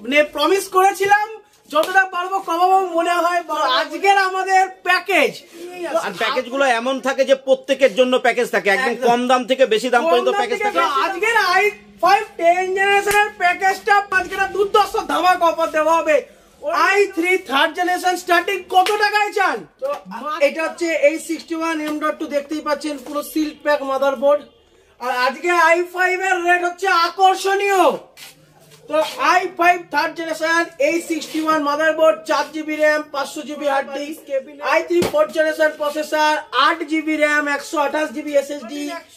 Promise করেছিলাম যতটা পারবো কমাবো মনে হয়। আজকের আমাদের প্যাকেজ আর প্যাকেজগুলো এমন থাকে যে প্রত্যেকের জন্য প্যাকেজ থাকে, একদম কম দাম থেকে বেশি দাম পর্যন্ত প্যাকেজ থাকে। আজকের i5 10 জেনারেশনের প্যাকেজটা আজকে দুর্ধর্ষ ধামাকা অফার দেওয়া হবে। i3 থার্ড জেনারেশন স্টার্টিং কত টাকায় চান? তো এটা হচ্ছে A61M.2 দেখতেই পাচ্ছেন, পুরো সিল্ক প্যাক মাদারবোর্ড। আর আজকে i5 এর রেট হচ্ছে আকর্ষণীয়। তো i5 third generation A61 motherboard, 4GB RAM, 500GB hard disk, i3 fourth generation processor, 8GB RAM, 128GB SSD,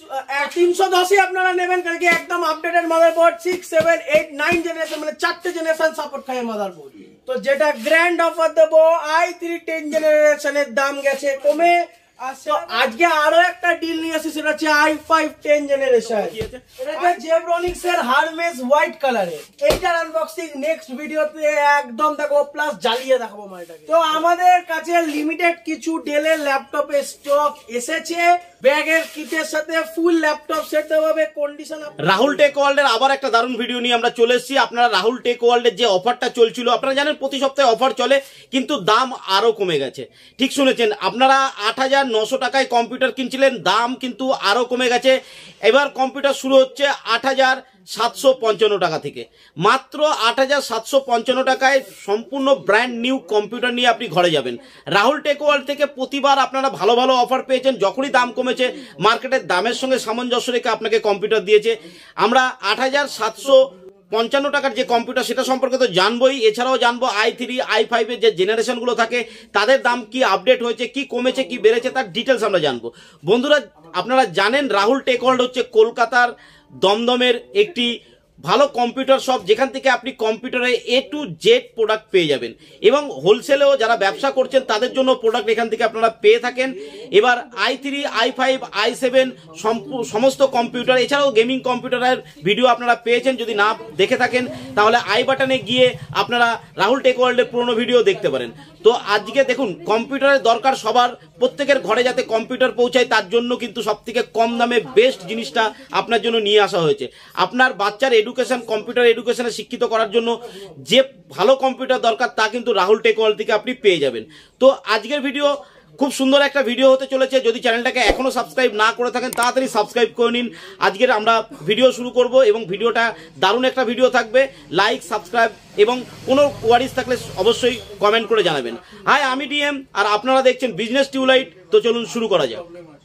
310 আপনারা নেবেন কারণ কি একদম আপডেটেড মাদারবোর্ড। 6, 7, 8, 9 জেনারেশন মানে 4টে জেনারেশন সাপোর্ট খায় মাদারবোর্ড। তো যেটা গ্র্যান্ড অফার দেবো, i3 10 জেনারেশনের দাম গেছে কমে। তো আজকে আরো একটা ডিল নিয়ে এসেছি, সেটা হচ্ছে i5 10 জেনারেশন। এটা জেব্রনিক্স এর হারমেস হোয়াইট কালারের। এইটার আনবক্সিং নেক্সট ভিডিওতে একদম দেখাবো, প্লাস জ্বালিয়ে দেখাবো মালটাকে। তো আমাদের কাছে লিমিটেড কিছু ডেলের ল্যাপটপের স্টক এসেছে, ব্যাগের কিটের সাথে ফুল ল্যাপটপ সেট দেওয়া হবে কন্ডিশন। রাহুল টেক ওয়ার্ল্ডের আবার একটা দারুণ ভিডিও নিয়ে আমরা চলে এসেছি। আপনারা রাহুল টেক ওয়ার্ল্ডের যে অফারটা চলছিল, আপনারা জানেন প্রতি সপ্তাহে অফার চলে, কিন্তু দাম আরো কমে গেছে। ঠিক শুনেছেন, আপনারা 8,900 টাকায় কম্পিউটার কিনছিলেন, দাম কিন্তু আরো কমে গেছে। এবার কম্পিউটার শুরু হচ্ছে 8,755 টাকা থেকে। মাত্র 8,755 টাকায় সম্পূর্ণ ব্র্যান্ড নিউ কম্পিউটার নিয়ে আপনি ঘরে যাবেন। রাহুল টেক ওয়ার্ল্ড থেকে প্রতিবার আপনারা ভালো ভালো অফার পেয়েছেন, যখনই দাম কমেছে মার্কেটের দামের সঙ্গে সামঞ্জস্য রেখে আপনাকে কম্পিউটার দিয়েছে। আমরা 8,755 টাকার যে কম্পিউটার সেটা সম্পর্কে তো জানবোই, এছাড়াও জানবো i3 i5 এর যে জেনারেশনগুলো থাকে তাদের দাম কি আপডেট হয়েছে, কি কমেছে, কি বেড়েছে, তার ডিটেলস আমরা জানবো। বন্ধুরা, আপনারা জানেন রাহুল টেক ওয়ার্ল্ড হচ্ছে কলকাতার দমদমের একটি ভালো কম্পিউটার শপ, যেখান থেকে আপনি কম্পিউটারে A to Z প্রোডাক্ট পেয়ে যাবেন, এবং হোলসেলেও যারা ব্যবসা করছেন তাদের জন্য প্রোডাক্ট এখান থেকে আপনারা পেয়ে থাকেন। এবার i3 i5 i7 সমস্ত কম্পিউটার, এছাড়াও গেমিং কম্পিউটারের ভিডিও আপনারা পেয়েছেন। যদি না দেখে থাকেন তাহলে আই বাটনে গিয়ে আপনারা রাহুল টেক ওয়ার্ল্ডের পুরোনো ভিডিও দেখতে পারেন। তো আজকে দেখুন, কম্পিউটারের দরকার সবার, প্রত্যেকের ঘরে যাতে কম্পিউটার পৌঁছায় তার জন্য কিন্তু সবথেকে কম দামে বেস্ট জিনিসটা আপনার জন্য নিয়ে আসা হয়েছে। আপনার বাচ্চার এডুকেশন, কম্পিউটার এডুকেশনে শিক্ষিত করার জন্য যে ভালো কম্পিউটার দরকার তা কিন্তু রাহুল টেক ওয়ার্ল্ড থেকে আপনি পেয়ে যাবেন। তো আজকের ভিডিও খুব সুন্দর একটা ভিডিও হতে চলেছে। যদি চ্যানেলটাকে এখনো সাবস্ক্রাইব না করে থাকেন তাড়াতাড়ি সাবস্ক্রাইব করে নিন। আজকের আমরা ভিডিও শুরু করব এবং ভিডিওটা দারুণ একটা ভিডিও থাকবে। লাইক, সাবস্ক্রাইব এবং কোনো কোয়ারিজ থাকলে অবশ্যই কমেন্ট করে জানাবেন। হাই, আমি ডিএম আর আপনারা দেখছেন বিজনেস টিউবলাইট। তো চলুন শুরু করা যাক।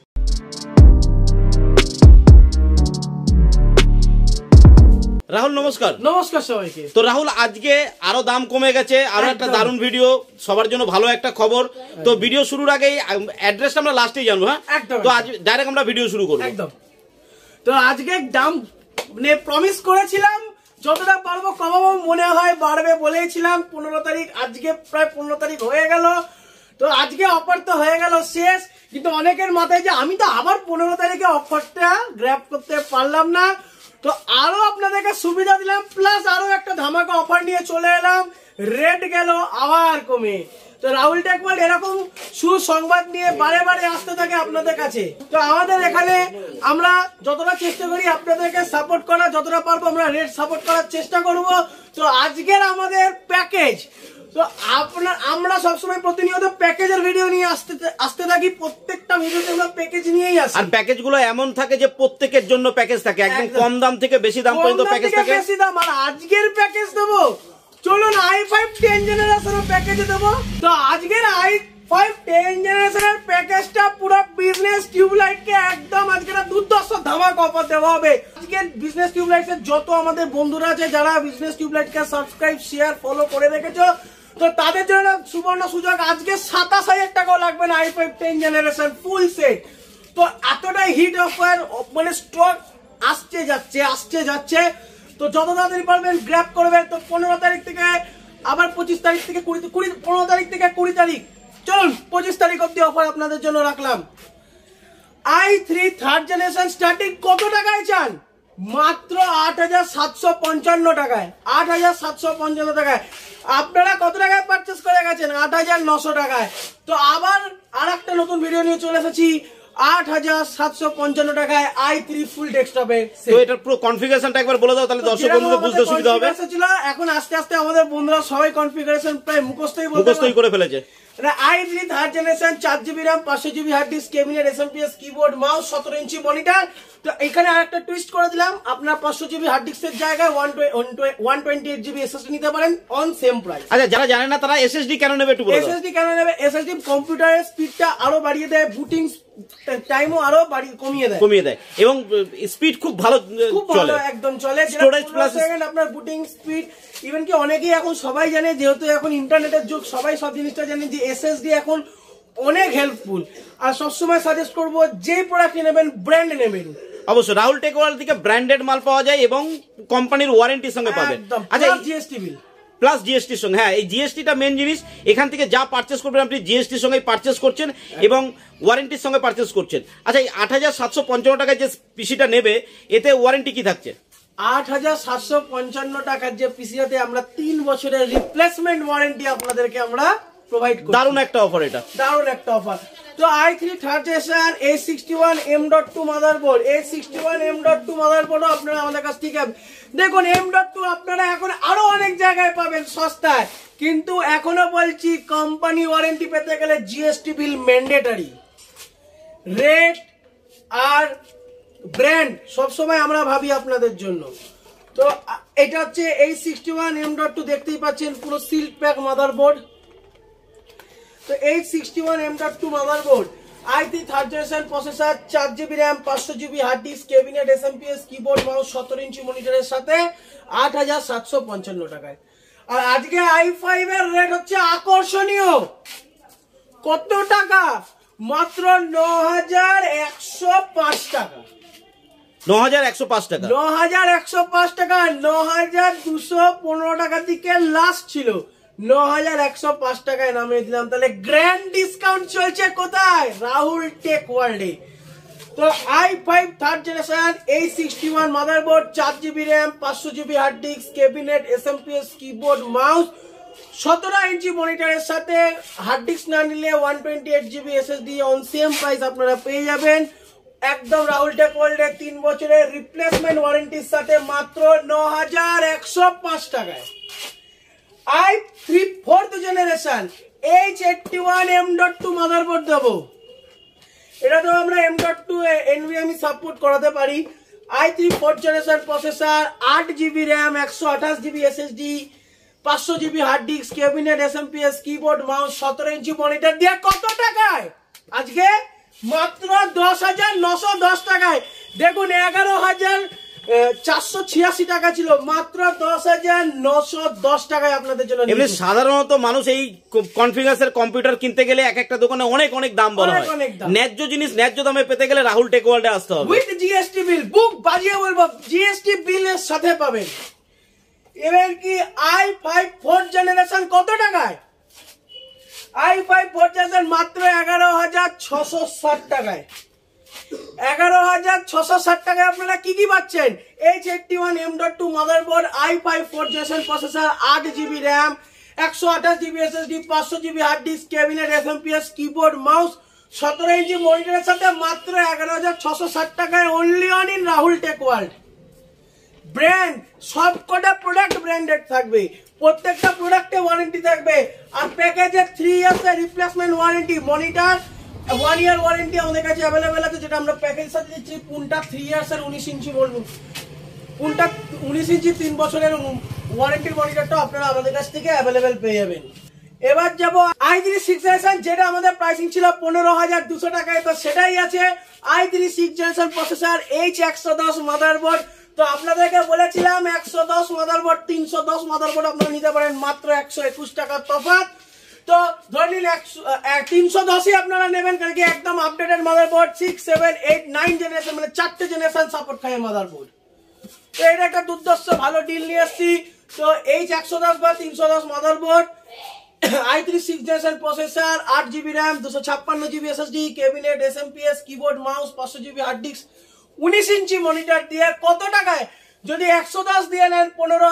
রাহুল নমস্কার। নমস্কার সবাইকে। তো রাহুল, আজকে আরো দাম কমে গেছে, আরো একটা দারুণ ভিডিও, সবার জন্য ভালো একটা খবর। তো ভিডিও শুরুর আগেই অ্যাড্রেসটা আমরা লাস্টেই জানবো। হ্যাঁ, তো আজ ডাইরেক্ট আমরা ভিডিও শুরু করবো একদম। তো আজকে দাম প্রমিস করেছিলাম যতটা পারবো কমাবো মনে হয় বাড়বে বলেছিলাম। 15 তারিখ, আজকে প্রায় 15 তারিখ হয়ে গেল। তো আজকে অফার তো হয়ে গেল শেষ, কিন্তু অনেকের মাথায় যে আমি তো আবার 15 তারিখে অফারটা গ্র্যাব করতে পারলাম না। তো আরো আপনাদেরকে সুবিধা দিলাম, প্লাস আরো একটা ধামাকা অফার নিয়ে চলে এলাম। রেট গেল আবার কমে। তো রাহুল টেক ওয়ার্ল্ড এরকম সুসংবাদ নিয়ে বারে বারে আসতে থাকে আপনাদের কাছে। তো আমাদের এখানে আমরা যতটা চেষ্টা করি আপনাদেরকে সাপোর্ট করার, যতটা পারবো আমরা রেট সাপোর্ট করার চেষ্টা করব। তো আজকের আমাদের প্যাকেজ, তো আমরা সবসময় প্রতিনিয়ত প্যাকেজের ভিডিও নিয়ে আসতে থাকি। প্রত্যেকটা ভিডিওতে আমরা প্যাকেজ নিয়েই আসি। আর প্যাকেজগুলো এমন থাকে যে প্রত্যেকের জন্য প্যাকেজ থাকে, একদম কম দাম থেকে বেশি দাম পর্যন্ত প্যাকেজ থাকে। বেশি দাম। আর আজকের প্যাকেজ দেবো, চলুন i5 10 জেনারেশনের প্যাকেজ দেবো। তো আজকের i5 10 জেনারেশনের প্যাকেজটা পুরো বিজনেস টিউবলাইটকে একদম আজকে দুর্ধর্ষ ধামাকা অফার দেওয়া হবে। আজকে বিজনেস টিউবলাইটের যত আমাদের বন্ধুরা আছে যারা বিজনেস টিউবলাইটকে সাবস্ক্রাইব, শেয়ার, ফলো করে রেখেছো, তো তাদের জন্য সুবর্ণ সুযোগ। আজকে 27,000 টাকাও লাগবে না i5 10 জেনারেশন ফুল সেট। তো এতটাই হিট অফার, মানে স্টক আসছে যাচ্ছে। তো যত তাড়াতাড়ি পারবেন গ্র্যাব করবেন। তো 15 তারিখ থেকে আবার 25 তারিখ থেকে 15 তারিখ থেকে 20 তারিখ, চলুন 25 তারিখ অব্দি অফার আপনাদের জন্য রাখলাম। i3 থার্ড জেনারেশন স্টার্টিং কত টাকায় চান? মাত্র 8,755 টাকায়। 8,755 টাকায়। আপনারা কত টাকায় পারচেস করে গেছেন? 8,900 টাকায়। তো আবার আর একটা নতুন ভিডিও নিয়ে চলে এসেছি। 8,755 টাকায় i3 ফুল ডেস্কটপে। তো এটার পুরো কনফিগারেশনটা একবার বলে দাও, তাহলে দর্শক বন্ধুদের বুঝতে সুবিধা হবে। এখন আস্তে আস্তে আমাদের বন্ধুরা সবাই কনফিগারেশন প্রায় মুখস্থই করে ফেলেছে। i3 third generation 4GB RAM 500GB hard disk cabinet SMPS keyboard mouse 17 inch monitor. তো এখানে আরেকটা টুইস্ট করে দিলাম, আপনার 500GB হার্ড ডিস্কের জায়গায় 128GB SSD নিতে পারেন অন সেম প্রাইস। আচ্ছা, যারা জানেন না তারা SSD কেন নেবে একটু বলো। SSD কেন নেবে? SSD কম্পিউটারের স্পিডটা আরো বাড়িয়ে দেয়, বুটিং টাইমও আরো কমিয়ে দেয় এবং স্পিড খুব ভালো চলে, একদম চলে। স্টোরেজ প্লাস সেকেন্ড আপনার বুটিং স্পিড, ইভেন কি অনেকেই এখন সবাই জানে, যেহেতু এখন ইন্টারনেটের যুগ, সবাই সব জিনিসটা জানে যে SSD এখন অনেক হেল্পফুল। আর সবসময় সাজেস্ট করবো যে প্রোডাক্ট নেবেন ব্র্যান্ড নেবেন। অবশ্যই রাহুল টেক ওয়ার্ল্ড থেকে ব্র্যান্ডেড মাল পাওয়া যায় এবং কোম্পানির ওয়ারেন্টির সঙ্গে পাবেন। আচ্ছা, জিএসটি বিল প্লাস জিএসটির সঙ্গে, হ্যাঁ এই জিএসটিটা মেন জিনিস। এখান থেকে যা পারচেস করবেন আপনি জিএসটির সঙ্গে পারচেস করছেন এবং ওয়ারেন্টির সঙ্গে পারচেস করছেন। আচ্ছা, এই 8,755 টাকায় যে পিসিটা নেবে এতে ওয়ারেন্টি কি থাকছে? 8,755 টাকার যে পিসিটাতে আমরা 3 বছরের রিপ্লেসমেন্ট ওয়ারেন্টি আপনাদেরকে আমরা প্রোভাইড করি। দারুণ একটা অফার, এটা দারুণ একটা অফার। তো i3 third generation A61M.2 motherboard, A61M.2 motherboard আপনারা আমাদের কাছ থেকে দেখুন। M.2 আপনারা এখন আরো অনেক জায়গায় পাবেন সস্তায়, কিন্তু এখনো বলছি কোম্পানি ওয়ারেন্টি পেতে গেলে জিএসটি বিল ম্যান্ডেটরি। রেট আর ব্র্যান্ড সবসময় আমরা ভাবি আপনাদের জন্য। তো এটা হচ্ছে A61M.2, দেখতেই পাচ্ছেন পুরো সিল্ক প্যাক মাদারবোর্ড। তো A61M.2 motherboard, i3 third generation processor, 4GB RAM 500GB hard disk cabinet SMPS keyboard mouse 17 inch মনিটরের সাথে 8,755 টাকায়। আর আজকে i5 এর রেট হচ্ছে আকর্ষণীয়। কত টাকা? মাত্র 9,105 টাকা। 9,105 টাকা, 9,105 টাকা। 9,215 টাকা থেকে লাস্ট ছিল, 9,105 টাকায় নামিয়ে দিলাম। তাহলে গ্র্যান্ড ডিসকাউন্ট চলছে কোথায়? রাহুল টেক ওয়ার্ল্ডে। তো i5 third generation A61 motherboard, 4GB RAM 500GB hard disk cabinet SMPS keyboard mouse 17 inch মনিটরের সাথে হার্ড ডিস্ক না নিলে 128GB SSD on same price আপনারা পেয়ে যাবেন একদম রাহুল টেক ওয়ার্ল্ডে 3 বছরের রিপ্লেসমেন্ট ওয়ারেন্টির সাথে মাত্র 9,105 টাকায়। i3 fourth generation H81M.2 motherboard দেবো। এটা তো আমরা M.2 NVMe সাপোর্ট করাতে পারি। i3 fourth generation processor, 8GB RAM 128GB SSD 500GB hard disk cabinet SMPS keyboard mouse 17 inch monitor দিয়ে কত টাকায়? আজকে মাত্র 10,910 টাকায়। দেখুন 11,486 টাকা ছিল, মাত্র 10,910 টাকায় আপনাদের জন্য। এমনি সাধারণত মানুষ এই কনফিগারেশন কম্পিউটার কিনতে গেলে এক একটা দোকানে অনেক অনেক দাম বলা হয়। ন্যায্য জিনিস ন্যায্য দামে পেতে গেলে রাহুল টেক ওয়ার্ল্ডে আসতে হবে। উইথ জিএসটি বিল, বুক বাজিয়ে বলবো জিএসটি বিলের সাথে পাবেন। এবার কি i5 ফোর্থ জেনারেশন কত টাকায়? i5 ফোর্থ জেনারেশন মাত্র 11,660 টাকায়। 11,660 টাকায় আপনারা কি কি পাচ্ছেন? H81M.2 motherboard, i5 fourth generation processor, 8GB RAM 128GB SSD 500GB hard disk cabinet SMPS keyboard mouse 17 inch মনিটরের সাথে মাত্র 11,660 টাকায় only on in Rahul tech world. Brand সবকটা প্রোডাক্ট ব্র্যান্ডেড থাকবে, প্রত্যেকটা প্রোডাক্টে ওয়ারেন্টি থাকবে। আর প্যাকেজে 3 ইয়ার্স এর replacement warranty, monitor 1 year warranty আমাদের কাছে অ্যাভেলেবেল আছে, যেটা আমরা প্যাকেজের সাথে দিচ্ছি। পুনটা 3 ইয়ার্স এর 19 ইঞ্চি বলুন, পুনটা 19 ইঞ্চি 3 বছরের ওয়ারেন্টির মনিটরটা আপনারা আমাদের কাছ থেকে অ্যাভেলেবেল পেয়ে যাবেন। এবার যাবো i3 6th জেনারেশন, যেটা আমাদের প্রাইসিং ছিল 15,200 টাকায়, তো সেটাই আছে। i3 6th generation processor, H110 motherboard. তো আপনাদেরকে বলেছিলাম 110 মাদারবোর্ড 310 মাদারবোর্ড আপনারা নিতে পারেন মাত্র 121 টাকা তফাৎ। তো ধরে নিন 310ই আপনারা নেবেন, কারণ কি একদম আপডেটেড মাদারবোর্ড 6, 7, 8, 9 জেনারেশন, মানে 4টে জেনারেশন সাপোর্ট খায় মাদারবোর্ড। তো এটা একটা দুর্ধর্ষ ভালো ডিল নিয়ে এসেছি। তো H110 বা 310 motherboard, i3 6th generation processor, 8GB RAM 256GB SSD cabinet SMPS keyboard mouse 500GB hard disk 19 inch monitor দিয়ে কত টাকায়? যদি 110 দিয়ে নেন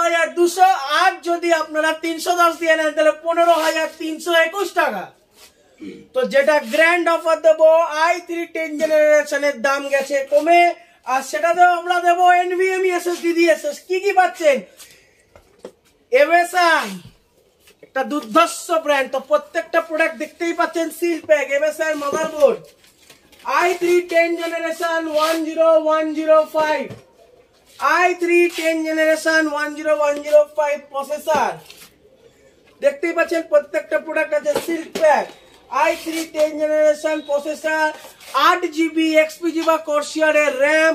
15,200, আর যদি আপনারা 310 দিয়ে নেন তাহলে 15,321 টাকা। তো যেটা গ্র্যান্ড অফার দেবো i3 10 জেনারেশনের দাম গেছে কমে, আর সেটাতেও আমরা দেবো NVMe SSD দিয়ে। কি কি পাচ্ছেন? MSI একটা দুর্ধর্ষ ব্র্যান্ড, তো প্রত্যেকটা প্রোডাক্ট দেখতেই পাচ্ছেন seal pack. MSI motherboard i3 10 generation 10105, i3 10 generation 10105 processor দেখতেই পাচ্ছেন, প্রত্যেকটা প্রোডাক্ট আছে seal pack. i3 10 generation processor, 8GB XPG বা কর্সিয়ারের র্যাম,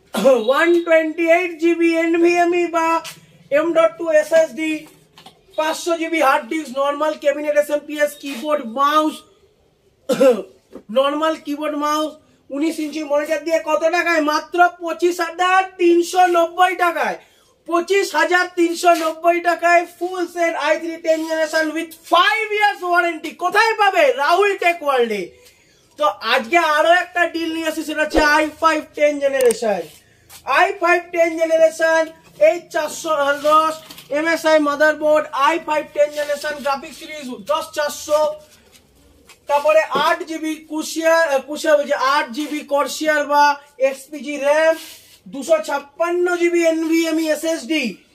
128GB NVMe বা M.2 SSD, 500GB hard disk, normal cabinet SMPS, keyboard mouse, normal keyboard mouse, 19 inch monitor দিয়ে কত টাকায়? মাত্র 25,390 টাকায়। 25,390 টাকায় full set i3 10 generation with 5 years warranty. কোথায় পাবে? রাহুল টেক ওয়ার্ল্ডে। তো আজকে আরো একটা ডিল নিয়ে আসি, সেটা হচ্ছে i5 10 generation. i5 10 generation 8410 MSI motherboard, i5 10 generation graphic series 10400, তারপরে 8GB কুশিয়ার 8GB কর্সিয়ার বা XPG RAM, 256GB NVMe SSD,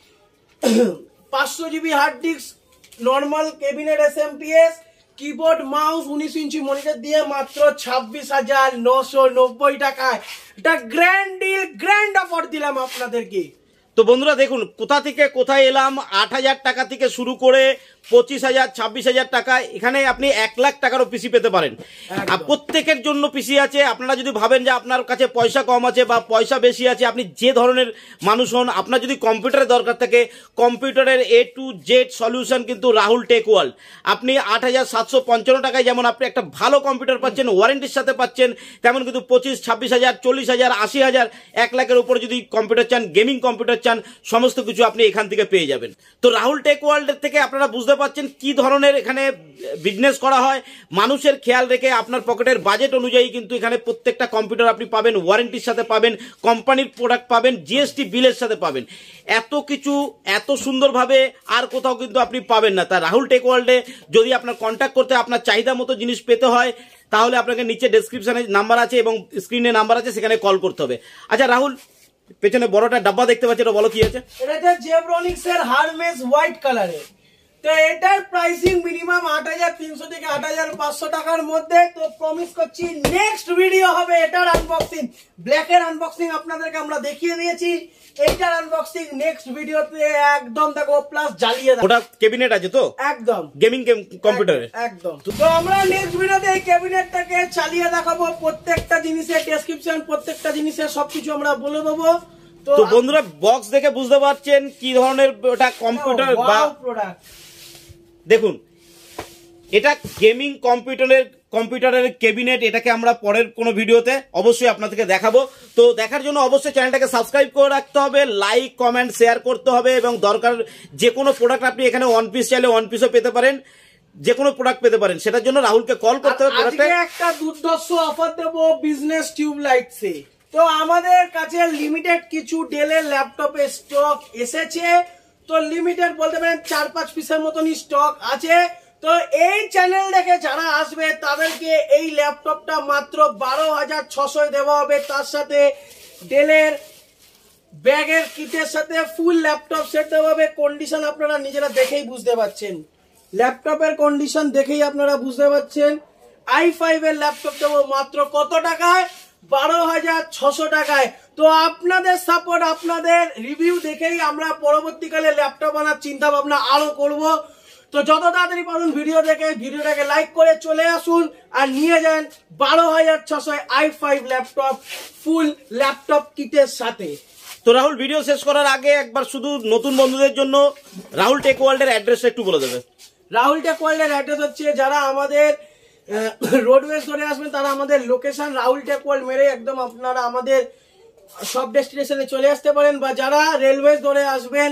500GB hard disk, normal cabinet SMPS, keyboard mouse, 19 inch monitor দিয়ে মাত্র 26,990 টাকায়। এটা গ্র্যান্ড ডিল, গ্র্যান্ড অফার দিলাম আপনাদেরকে। তো বন্ধুরা দেখুন কোথা থেকে কোথায় এলাম। 8,000 টাকা থেকে শুরু করে 25,000 26,000 টাকা, এখানে আপনি 1 লাখ টাকারও পিসি পেতে পারেন। আর প্রত্যেকের জন্য পিসি আছে। আপনারা যদি ভাবেন যে আপনার কাছে পয়সা কম আছে বা পয়সা বেশি আছে, আপনি যে ধরনের মানুষ হন, আপনার যদি কম্পিউটারের দরকার থাকে, কম্পিউটারের A to Z সলিউশন কিন্তু রাহুল টেক ওয়ার্ল্ড। আপনি 8,755 টাকায় যেমন আপনি একটা ভালো কম্পিউটার পাচ্ছেন, ওয়ারেন্টির সাথে পাচ্ছেন, তেমন কিন্তু 25,000 26,000 40,000 80,000 1 লাখের উপরে যদি কম্পিউটার চান, গেমিং কম্পিউটার চান, সমস্ত কিছু আপনি এখান থেকে পেয়ে যাবেন। তো রাহুল টেক ওয়ার্ল্ডের থেকে আপনারা বুঝতে পাচ্ছেন কি ধরনের এখানে বিজনেস করা হয়। মানুষের খেয়াল রেখে আপনার পকেটের বাজেট অনুযায়ী কিন্তু এখানে প্রত্যেকটা কম্পিউটার আপনি পাবেন, ওয়ারেন্টির সাথে পাবেন, কোম্পানির প্রোডাক্ট পাবেন, GST বিলের সাথে পাবেন। এত কিছু এত সুন্দরভাবে আর কোথাও কিন্তু আপনি পাবেন না। তা রাহুল টেক ওয়ার্ল্ডে যদি আপনার কন্ট্যাক্ট করতে, আপনার চাহিদা মতো জিনিস পেতে হয়, তাহলে আপনাকে নিচে ডেসক্রিপশনে নাম্বার আছে এবং স্ক্রিনে নাম্বার আছে, সেখানে কল করতে হবে। আচ্ছা রাহুল, পেছনে বড়টা ডাব্বা দেখতে পাচ্ছি, এটা বলো কি আছে? এটা হচ্ছে জেব্রনিক্স এর হারমেস হোয়াইট কালারের। তো এটার প্রাইসিং মিনিমাম 8,300 থেকে 8,500 টাকার মধ্যে। তো প্রমিস করছি নেক্সট ভিডিও হবে এটার আনবক্সিং। ব্ল্যাকের আনবক্সিং আপনাদেরকে আমরা দেখিয়ে দিয়েছি, এইটার আনবক্সিং নেক্সট ভিডিওতে একদম দেখো, প্লাস জ্বালিয়ে দাও। ওটা ক্যাবিনেট আছে তো? একদম গেমিং কম্পিউটারে একদম। তো আমরা নেক্সট ভিডিওতে এই ক্যাবিনেটটাকে চালিয়ে দেখাবো, প্রত্যেকটা জিনিসের ডেসক্রিপশন, প্রত্যেকটা জিনিসের সবকিছু আমরা বলে দেবো। তো বন্ধুরা বক্স দেখে বুঝতে পারছেন কি ধরনের ওটা কম্পিউটার বা প্রোডাক্ট। দেখুন এটা গেমিং কম্পিউটারের ক্যাবিনেট। এটাকে আমরা পরের কোনো ভিডিওতে অবশ্যই আপনাদেরকে দেখাবো। তো দেখার জন্য অবশ্যই চ্যানেলটাকে সাবস্ক্রাইব করে রাখতে হবে, লাইক কমেন্ট শেয়ার করতে হবে, এবং দরকার যে কোনো প্রোডাক্ট আপনি এখানে 1 পিস চাইলে 1 পিসও পেতে পারেন, যে কোনো প্রোডাক্ট পেতে পারেন। সেটার জন্য রাহুলকে কল করতে হবে। আজকে একটা দুর্ধর্ষ অফার দেবো বিজনেস টিউবলাইটসে। তো আমাদের কাছে লিমিটেড কিছু ডেলের ল্যাপটপের স্টক এসেছে। তো লিমিটেড বলতে পারেন 4-5 পিসের মতনই স্টক আছে। তো এই চ্যানেল দেখে যারা আসবে তাদেরকে এই ল্যাপটপটা মাত্র 12,600 দেওয়া হবে। তার সাথে ডেলের ব্যাগের কিটের সাথে ফুল ল্যাপটপ সেট দেওয়া হবে। কন্ডিশন আপনারা নিজেরা দেখেই বুঝতে পারছেন, ল্যাপটপের কন্ডিশন দেখেই আপনারা বুঝতে পারছেন। i5 এর ল্যাপটপ দেবো মাত্র কত টাকায়? 12,600 টাকায়। তো আপনাদের সাপোর্ট, আপনাদের রিভিউ দেখেই আমরা পরবর্তীকালে ল্যাপটপ আনার চিন্তা ভাবনা আরো করব। তো যত তাড়াতাড়ি পারুন ভিডিও দেখে ভিডিওটাকে লাইক করে চলে আসুন আর নিয়ে যান 12,600 i5 ল্যাপটপ ফুল ল্যাপটপ কিটের সাথে। তো রাহুল, ভিডিও শেষ করার আগে একবার শুধু নতুন বন্ধুদের জন্য রাহুল টেক ওয়ার্ল্ডের অ্যাড্রেসটা একটু বলে দেবে। রাহুল টেক ওয়ার্ল্ডের অ্যাড্রেস হচ্ছে, যারা আমাদের রোডওয়েজ ধরে আসবেন তারা আমাদের লোকেশন রাহুল টেক ওয়ার্ল্ড মেরে একদম আপনারা আমাদের সব ডেস্টিনেশনে চলে আসতে পারেন। বা যারা রেলওয়েজ ধরে আসবেন,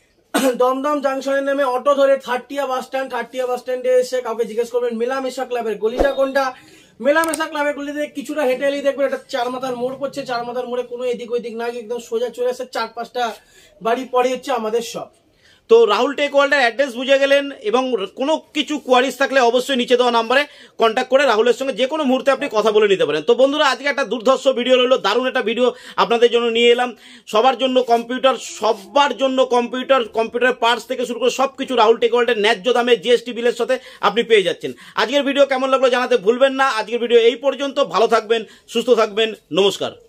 দমদম জাংশনে নেমে অটো ধরে থার্টিয়া বাস স্ট্যান্ডে এসে কাউকে জিজ্ঞেস করবেন মেলামেশা ক্লাবের গলিটা কোনটা। মেলামেশা ক্লাবের গলিতে কিছুটা হেঁটে এলেই দেখবেন একটা 4 মাথার মোড় পড়ছে। 4 মাথার মোড়ে কোনো এদিক ওইদিক না গিয়ে একদম সোজা চলে আসে, 4-5টা বাড়ি পরে হচ্ছে আমাদের শপ। তো রাহুল টেক ওয়ার্ল্ডের অ্যাড্রেস বুঝে গেলেন, এবং কোনো কিছু কোয়ারিজ থাকলে অবশ্যই নিচে দেওয়া নাম্বারে কন্ট্যাক্ট করে রাহুলের সঙ্গে যে কোনো মুহূর্তে আপনি কথা বলে নিতে পারেন। তো বন্ধুরা, আজকে একটা দুর্ধর্ষ ভিডিও রইলো, দারুণ একটা ভিডিও আপনাদের জন্য নিয়ে এলাম। সবার জন্য কম্পিউটার পার্টস থেকে শুরু করে সব কিছু রাহুল টেক ওয়ার্ল্ডের ন্যায্য দামে জিএসটি বিলের সাথে আপনি পেয়ে যাচ্ছেন। আজকের ভিডিও কেমন লাগলো জানাতে ভুলবেন না। আজকের ভিডিও এই পর্যন্ত। ভালো থাকবেন, সুস্থ থাকবেন, নমস্কার।